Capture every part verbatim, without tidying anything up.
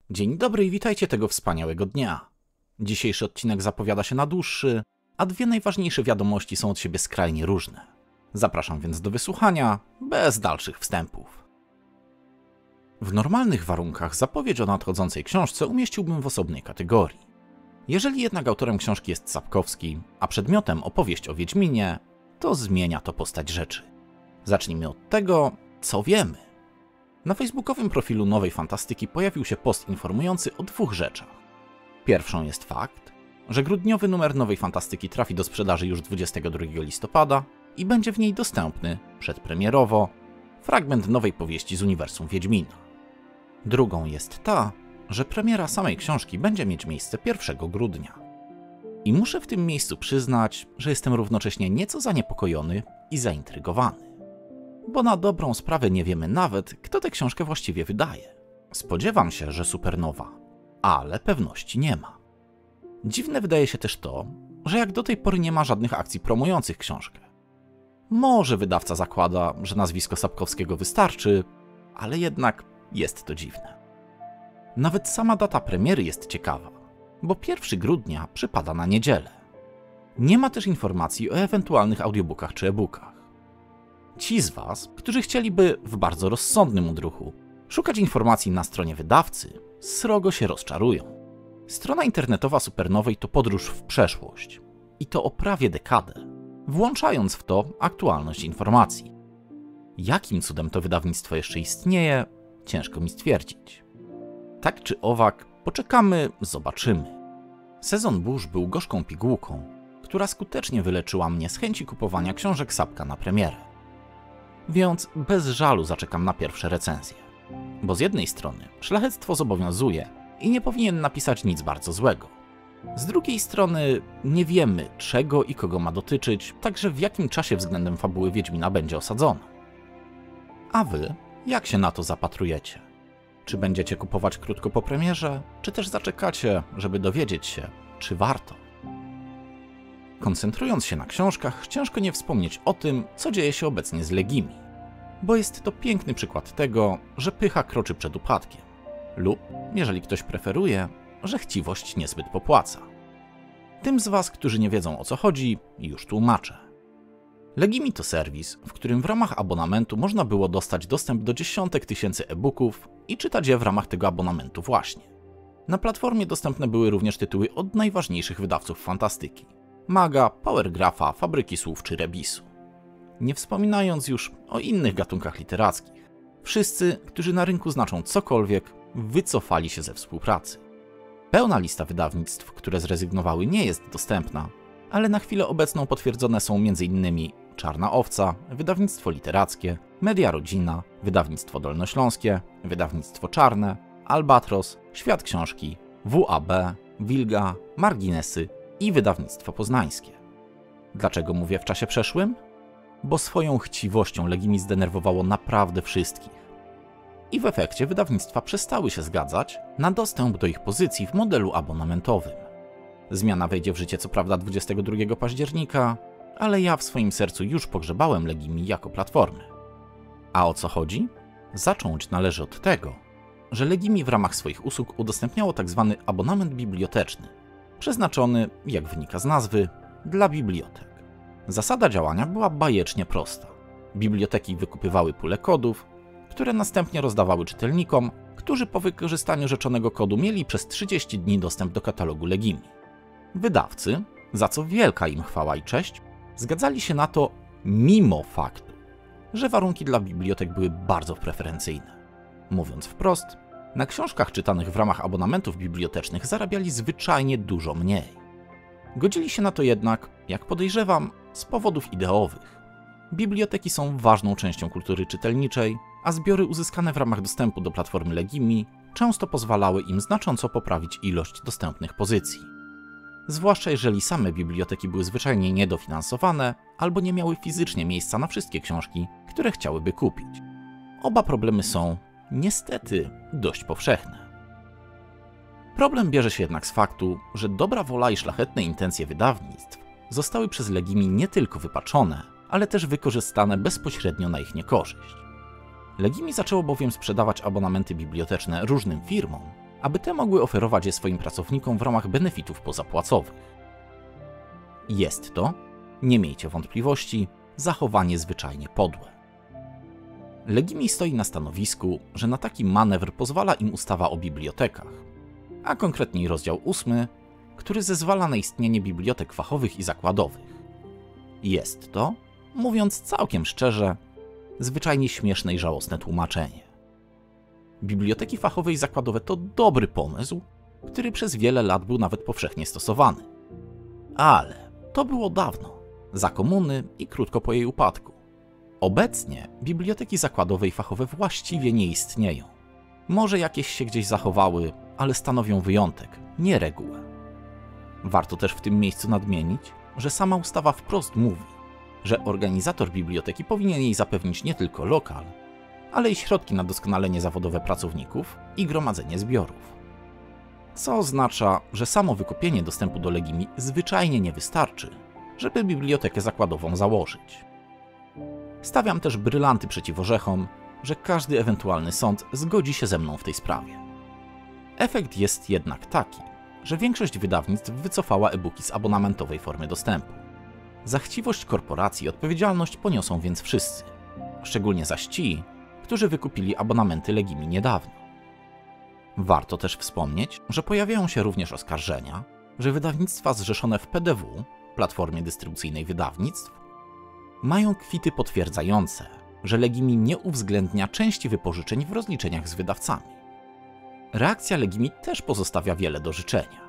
Dzień dobry i witajcie tego wspaniałego dnia. Dzisiejszy odcinek zapowiada się na dłuższy, a dwie najważniejsze wiadomości są od siebie skrajnie różne. Zapraszam więc do wysłuchania, bez dalszych wstępów. W normalnych warunkach zapowiedź o nadchodzącej książce umieściłbym w osobnej kategorii. Jeżeli jednak autorem książki jest Sapkowski, a przedmiotem opowieść o Wiedźminie, to zmienia to postać rzeczy. Zacznijmy od tego, co wiemy. Na facebookowym profilu Nowej Fantastyki pojawił się post informujący o dwóch rzeczach. Pierwszą jest fakt, że grudniowy numer Nowej Fantastyki trafi do sprzedaży już dwudziestego drugiego listopada i będzie w niej dostępny, przedpremierowo, fragment nowej powieści z uniwersum Wiedźmina. Drugą jest ta, że premiera samej książki będzie mieć miejsce pierwszego grudnia. I muszę w tym miejscu przyznać, że jestem równocześnie nieco zaniepokojony i zaintrygowany. Bo na dobrą sprawę nie wiemy nawet, kto tę książkę właściwie wydaje. Spodziewam się, że Supernowa, ale pewności nie ma. Dziwne wydaje się też to, że jak do tej pory nie ma żadnych akcji promujących książkę. Może wydawca zakłada, że nazwisko Sapkowskiego wystarczy, ale jednak jest to dziwne. Nawet sama data premiery jest ciekawa, bo pierwszego grudnia przypada na niedzielę. Nie ma też informacji o ewentualnych audiobookach czy e-bookach. Ci z Was, którzy chcieliby w bardzo rozsądnym odruchu szukać informacji na stronie wydawcy, srogo się rozczarują. Strona internetowa Supernowej to podróż w przeszłość. I to o prawie dekadę, włączając w to aktualność informacji. Jakim cudem to wydawnictwo jeszcze istnieje, ciężko mi stwierdzić. Tak czy owak, poczekamy, zobaczymy. Sezon burz był gorzką pigułką, która skutecznie wyleczyła mnie z chęci kupowania książek Sapka na premierę. Więc bez żalu zaczekam na pierwsze recenzje. Bo z jednej strony szlachectwo zobowiązuje i nie powinien napisać nic bardzo złego. Z drugiej strony nie wiemy, czego i kogo ma dotyczyć, także w jakim czasie względem fabuły Wiedźmina będzie osadzona. A wy, jak się na to zapatrujecie? Czy będziecie kupować krótko po premierze, czy też zaczekacie, żeby dowiedzieć się, czy warto? Koncentrując się na książkach, ciężko nie wspomnieć o tym, co dzieje się obecnie z Legimi. Bo jest to piękny przykład tego, że pycha kroczy przed upadkiem. Lub, jeżeli ktoś preferuje, że chciwość niezbyt popłaca. Tym z Was, którzy nie wiedzą o co chodzi, już tłumaczę. Legimi to serwis, w którym w ramach abonamentu można było dostać dostęp do dziesiątek tysięcy e-booków i czytać je w ramach tego abonamentu właśnie. Na platformie dostępne były również tytuły od najważniejszych wydawców fantastyki. Maga, Powergrapha, Fabryki Słów czy Rebisu. Nie wspominając już o innych gatunkach literackich. Wszyscy, którzy na rynku znaczą cokolwiek, wycofali się ze współpracy. Pełna lista wydawnictw, które zrezygnowały, nie jest dostępna, ale na chwilę obecną potwierdzone są m.in. Czarna Owca, Wydawnictwo Literackie, Media Rodzina, Wydawnictwo Dolnośląskie, Wydawnictwo Czarne, Albatros, Świat Książki, W A B, Wilga, Marginesy i Wydawnictwo Poznańskie. Dlaczego mówię w czasie przeszłym? Bo swoją chciwością Legimi zdenerwowało naprawdę wszystkich. I w efekcie wydawnictwa przestały się zgadzać na dostęp do ich pozycji w modelu abonamentowym. Zmiana wejdzie w życie co prawda dwudziestego drugiego października, ale ja w swoim sercu już pogrzebałem Legimi jako platformę. A o co chodzi? Zacząć należy od tego, że Legimi w ramach swoich usług udostępniało tzw. abonament biblioteczny, przeznaczony, jak wynika z nazwy, dla bibliotek. Zasada działania była bajecznie prosta. Biblioteki wykupywały pulę kodów, które następnie rozdawały czytelnikom, którzy po wykorzystaniu rzeczonego kodu mieli przez trzydzieści dni dostęp do katalogu Legimi. Wydawcy, za co wielka im chwała i cześć, zgadzali się na to mimo faktu, że warunki dla bibliotek były bardzo preferencyjne. Mówiąc wprost, na książkach czytanych w ramach abonamentów bibliotecznych zarabiali zwyczajnie dużo mniej. Godzili się na to jednak, jak podejrzewam, z powodów ideowych. Biblioteki są ważną częścią kultury czytelniczej, a zbiory uzyskane w ramach dostępu do platformy Legimi często pozwalały im znacząco poprawić ilość dostępnych pozycji. Zwłaszcza jeżeli same biblioteki były zwyczajnie niedofinansowane albo nie miały fizycznie miejsca na wszystkie książki, które chciałyby kupić. Oba problemy są, niestety, dość powszechne. Problem bierze się jednak z faktu, że dobra wola i szlachetne intencje wydawnictw zostały przez Legimi nie tylko wypaczone, ale też wykorzystane bezpośrednio na ich niekorzyść. Legimi zaczęło bowiem sprzedawać abonamenty biblioteczne różnym firmom, aby te mogły oferować je swoim pracownikom w ramach benefitów pozapłacowych. Jest to, nie miejcie wątpliwości, zachowanie zwyczajnie podłe. Legimi stoi na stanowisku, że na taki manewr pozwala im ustawa o bibliotekach, a konkretniej rozdział ósmy, który zezwala na istnienie bibliotek fachowych i zakładowych. Jest to, mówiąc całkiem szczerze, zwyczajnie śmieszne i żałosne tłumaczenie. Biblioteki fachowe i zakładowe to dobry pomysł, który przez wiele lat był nawet powszechnie stosowany. Ale to było dawno, za komuny i krótko po jej upadku. Obecnie biblioteki zakładowe i fachowe właściwie nie istnieją. Może jakieś się gdzieś zachowały, ale stanowią wyjątek, nie regułę. Warto też w tym miejscu nadmienić, że sama ustawa wprost mówi, że organizator biblioteki powinien jej zapewnić nie tylko lokal, ale i środki na doskonalenie zawodowe pracowników i gromadzenie zbiorów. Co oznacza, że samo wykupienie dostępu do Legimi zwyczajnie nie wystarczy, żeby bibliotekę zakładową założyć. Stawiam też brylanty przeciw orzechom, że każdy ewentualny sąd zgodzi się ze mną w tej sprawie. Efekt jest jednak taki, że większość wydawnictw wycofała e-booki z abonamentowej formy dostępu. Za chciwość korporacji odpowiedzialność poniosą więc wszyscy, szczególnie zaś ci, którzy wykupili abonamenty Legimi niedawno. Warto też wspomnieć, że pojawiają się również oskarżenia, że wydawnictwa zrzeszone w P D W, Platformie Dystrybucyjnej Wydawnictw, mają kwity potwierdzające, że Legimi nie uwzględnia części wypożyczeń w rozliczeniach z wydawcami. Reakcja Legimi też pozostawia wiele do życzenia.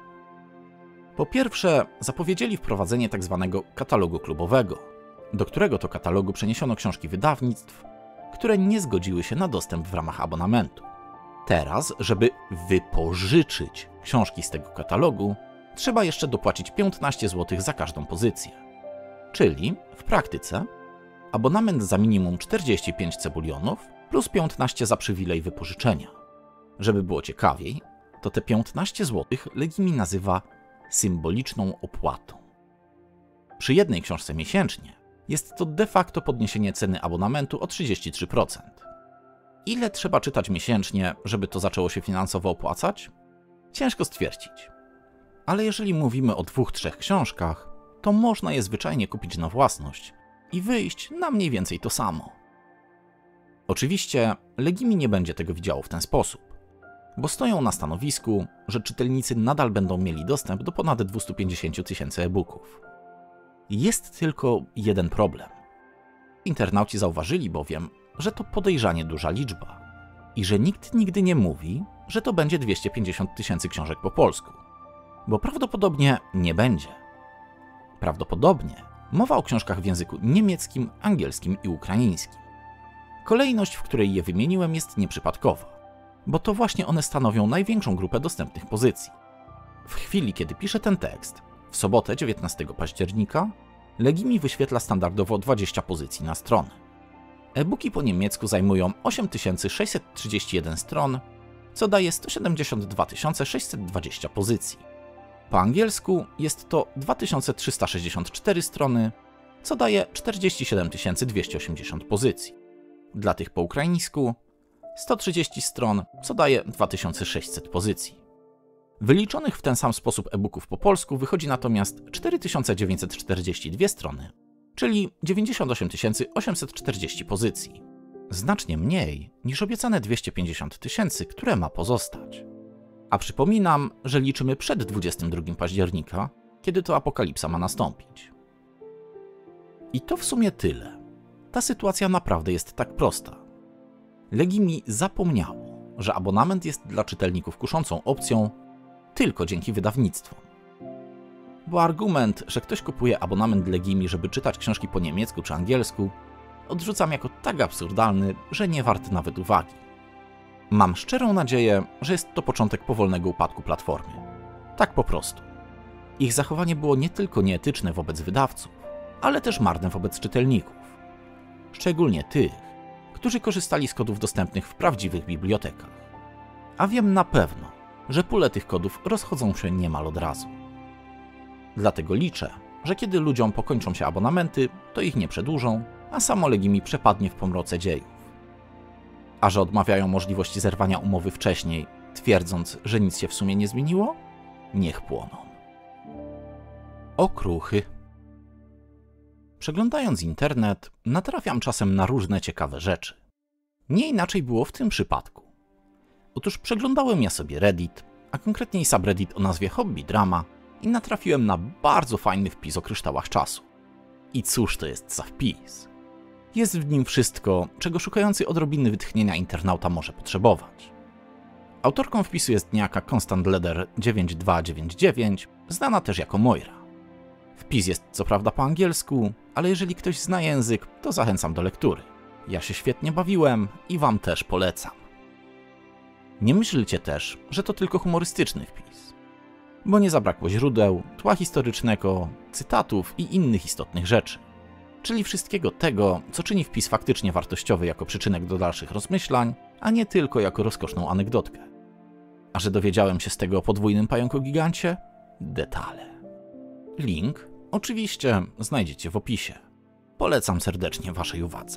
Po pierwsze, zapowiedzieli wprowadzenie tzw. katalogu klubowego, do którego to katalogu przeniesiono książki wydawnictw, które nie zgodziły się na dostęp w ramach abonamentu. Teraz, żeby wypożyczyć książki z tego katalogu, trzeba jeszcze dopłacić piętnaście złotych za każdą pozycję. Czyli, w praktyce, abonament za minimum czterdzieści pięć cebulionów plus piętnaście za przywilej wypożyczenia. Żeby było ciekawiej, to te piętnaście złotych Legimi nazywa symboliczną opłatą. Przy jednej książce miesięcznie jest to de facto podniesienie ceny abonamentu o trzydzieści trzy procent. Ile trzeba czytać miesięcznie, żeby to zaczęło się finansowo opłacać? Ciężko stwierdzić. Ale jeżeli mówimy o dwóch, trzech książkach, to można je zwyczajnie kupić na własność i wyjść na mniej więcej to samo. Oczywiście Legimi nie będzie tego widziało w ten sposób, bo stoją na stanowisku, że czytelnicy nadal będą mieli dostęp do ponad dwieście pięćdziesiąt tysięcy e-booków. Jest tylko jeden problem. Internauci zauważyli bowiem, że to podejrzanie duża liczba i że nikt nigdy nie mówi, że to będzie dwieście pięćdziesiąt tysięcy książek po polsku, bo prawdopodobnie nie będzie. Prawdopodobnie mowa o książkach w języku niemieckim, angielskim i ukraińskim. Kolejność, w której je wymieniłem, jest nieprzypadkowa, bo to właśnie one stanowią największą grupę dostępnych pozycji. W chwili, kiedy piszę ten tekst, w sobotę dziewiętnastego października, Legimi wyświetla standardowo dwadzieścia pozycji na stronę. E-booki po niemiecku zajmują osiem tysięcy sześćset trzydzieści jeden stron, co daje sto siedemdziesiąt dwa tysiące sześćset dwadzieścia pozycji. Po angielsku jest to dwa tysiące trzysta sześćdziesiąt cztery strony, co daje czterdzieści siedem tysięcy dwieście osiemdziesiąt pozycji. Dla tych po ukraińsku sto trzydzieści stron, co daje dwa tysiące sześćset pozycji. Wyliczonych w ten sam sposób e-booków po polsku wychodzi natomiast cztery tysiące dziewięćset czterdzieści dwie strony, czyli dziewięćdziesiąt osiem tysięcy osiemset czterdzieści pozycji. Znacznie mniej niż obiecane dwieście pięćdziesiąt tysięcy, które ma pozostać. A przypominam, że liczymy przed dwudziestego drugiego października, kiedy to apokalipsa ma nastąpić. I to w sumie tyle. Ta sytuacja naprawdę jest tak prosta. Legimi zapomniało, że abonament jest dla czytelników kuszącą opcją tylko dzięki wydawnictwom. Bo argument, że ktoś kupuje abonament Legimi, żeby czytać książki po niemiecku czy angielsku, odrzucam jako tak absurdalny, że nie wart nawet uwagi. Mam szczerą nadzieję, że jest to początek powolnego upadku platformy. Tak po prostu. Ich zachowanie było nie tylko nieetyczne wobec wydawców, ale też marne wobec czytelników. Szczególnie tych, którzy korzystali z kodów dostępnych w prawdziwych bibliotekach. A wiem na pewno, że pule tych kodów rozchodzą się niemal od razu. Dlatego liczę, że kiedy ludziom pokończą się abonamenty, to ich nie przedłużą, a samo Legimi przepadnie w pomroce dziejów. A że odmawiają możliwości zerwania umowy wcześniej, twierdząc, że nic się w sumie nie zmieniło? Niech płoną. Okruchy. Przeglądając internet, natrafiam czasem na różne ciekawe rzeczy. Nie inaczej było w tym przypadku. Otóż przeglądałem ja sobie Reddit, a konkretniej subreddit o nazwie Hobby Drama i natrafiłem na bardzo fajny wpis o kryształach czasu. I cóż to jest za wpis? Jest w nim wszystko, czego szukający odrobiny wytchnienia internauta może potrzebować. Autorką wpisu jest niejaka Constant Leather dziewięć dwa dziewięć dziewięć, znana też jako Moira. Wpis jest co prawda po angielsku, ale jeżeli ktoś zna język, to zachęcam do lektury. Ja się świetnie bawiłem i wam też polecam. Nie myślcie też, że to tylko humorystyczny wpis, bo nie zabrakło źródeł, tła historycznego, cytatów i innych istotnych rzeczy. Czyli wszystkiego tego, co czyni wpis faktycznie wartościowy jako przyczynek do dalszych rozmyślań, a nie tylko jako rozkoszną anegdotkę. A że dowiedziałem się z tego o podwójnym pająkogigancie? Detale. Link oczywiście znajdziecie w opisie. Polecam serdecznie waszej uwadze.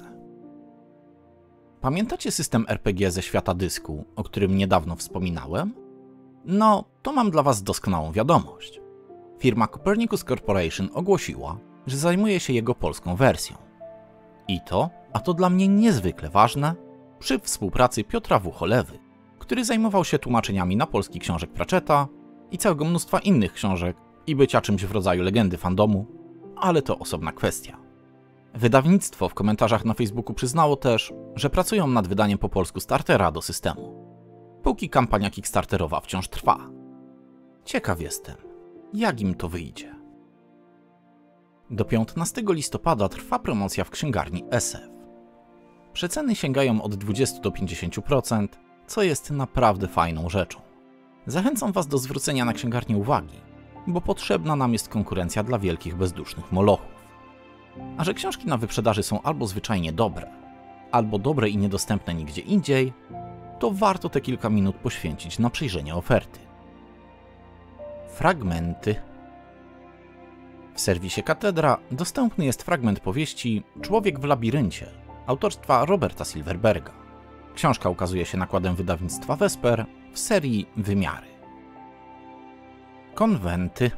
Pamiętacie system R P G ze świata dysku, o którym niedawno wspominałem? No, to mam dla was doskonałą wiadomość. Firma Copernicus Corporation ogłosiła, że zajmuje się jego polską wersją. I to, a to dla mnie niezwykle ważne, przy współpracy Piotra W. Cholewy, który zajmował się tłumaczeniami na polski książek Pratchetta i całego mnóstwa innych książek i bycia czymś w rodzaju legendy fandomu, ale to osobna kwestia. Wydawnictwo w komentarzach na Facebooku przyznało też, że pracują nad wydaniem po polsku startera do systemu, póki kampania kickstarterowa wciąż trwa. Ciekaw jestem, jak im to wyjdzie. Do piętnastego listopada trwa promocja w księgarni S F. Przeceny sięgają od dwudziestu do pięćdziesięciu procent, co jest naprawdę fajną rzeczą. Zachęcam was do zwrócenia na księgarnię uwagi, bo potrzebna nam jest konkurencja dla wielkich bezdusznych molochów. A że książki na wyprzedaży są albo zwyczajnie dobre, albo dobre i niedostępne nigdzie indziej, to warto te kilka minut poświęcić na przejrzenie oferty. Fragmenty. W serwisie Katedra dostępny jest fragment powieści Człowiek w labiryncie autorstwa Roberta Silverberga. Książka ukazuje się nakładem wydawnictwa Vesper w serii Wymiary. Konwenty.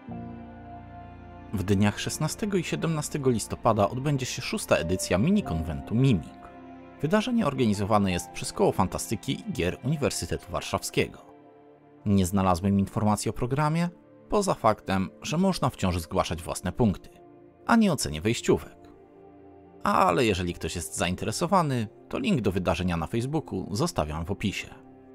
W dniach szesnastego i siedemnastego listopada odbędzie się szósta edycja mini-konwentu Mimik. Wydarzenie organizowane jest przez Koło Fantastyki i Gier Uniwersytetu Warszawskiego. Nie znalazłem informacji o programie, poza faktem, że można wciąż zgłaszać własne punkty, a nie ocenie wejściówek. Ale jeżeli ktoś jest zainteresowany, to link do wydarzenia na Facebooku zostawiam w opisie.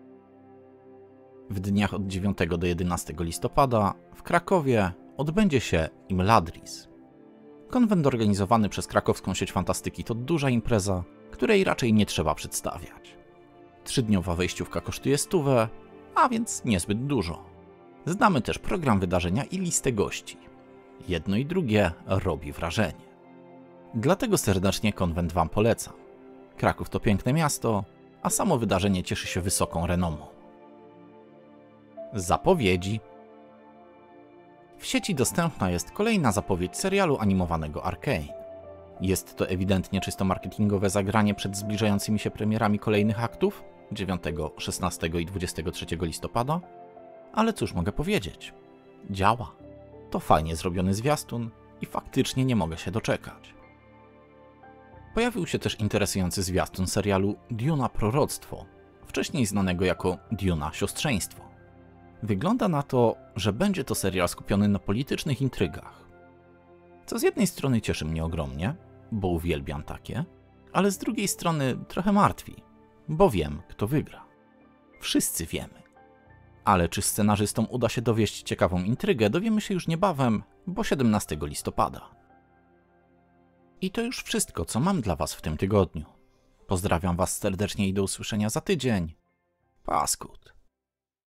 W dniach od dziewiątego do jedenastego listopada w Krakowie odbędzie się Imladris. Konwent organizowany przez krakowską sieć fantastyki to duża impreza, której raczej nie trzeba przedstawiać. Trzydniowa wejściówka kosztuje stówę, a więc niezbyt dużo. Znamy też program wydarzenia i listę gości. Jedno i drugie robi wrażenie. Dlatego serdecznie konwent wam polecam. Kraków to piękne miasto, a samo wydarzenie cieszy się wysoką renomą. Zapowiedzi. W sieci dostępna jest kolejna zapowiedź serialu animowanego Arcane. Jest to ewidentnie czysto marketingowe zagranie przed zbliżającymi się premierami kolejnych aktów dziewiątego, szesnastego i dwudziestego trzeciego listopada, ale cóż mogę powiedzieć? Działa. To fajnie zrobiony zwiastun i faktycznie nie mogę się doczekać. Pojawił się też interesujący zwiastun serialu Duna Proroctwo, wcześniej znanego jako Duna Siostrzeństwo. Wygląda na to, że będzie to serial skupiony na politycznych intrygach. Co z jednej strony cieszy mnie ogromnie, bo uwielbiam takie, ale z drugiej strony trochę martwi, bo wiem, kto wygra. Wszyscy wiemy. Ale czy scenarzystom uda się dowieść ciekawą intrygę, dowiemy się już niebawem, bo siedemnastego listopada. I to już wszystko, co mam dla was w tym tygodniu. Pozdrawiam was serdecznie i do usłyszenia za tydzień. Paskut.